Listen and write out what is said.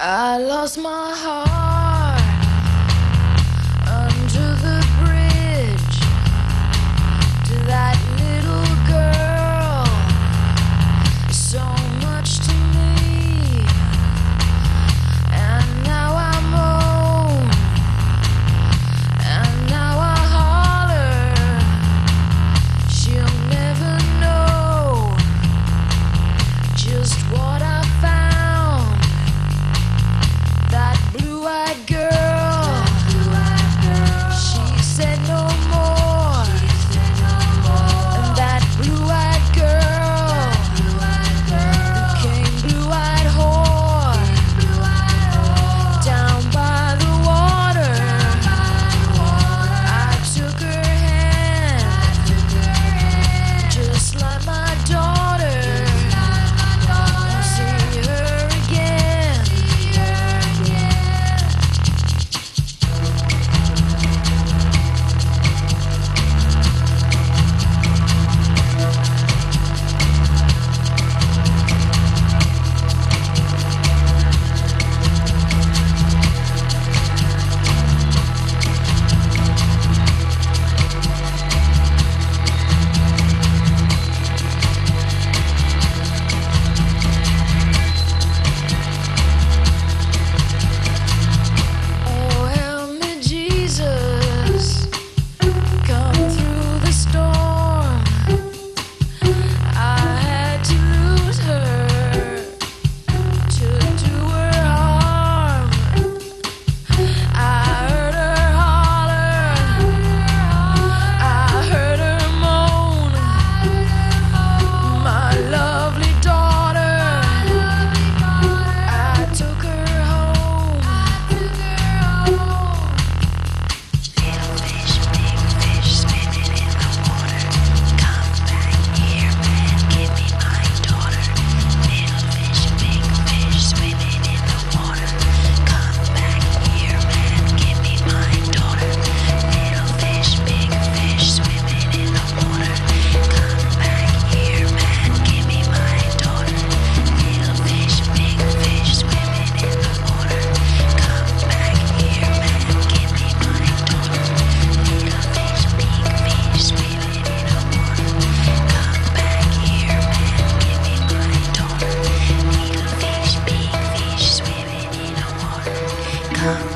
I lost my heart under the bridge to that little girl, so much to me, and now I'm old, and now I holler, she'll never know just what I found. That blue-eyed girl, she said no more. And that blue-eyed girl became blue-eyed whore down by the water. I took her hand just like my daughter. I'll see her again. Come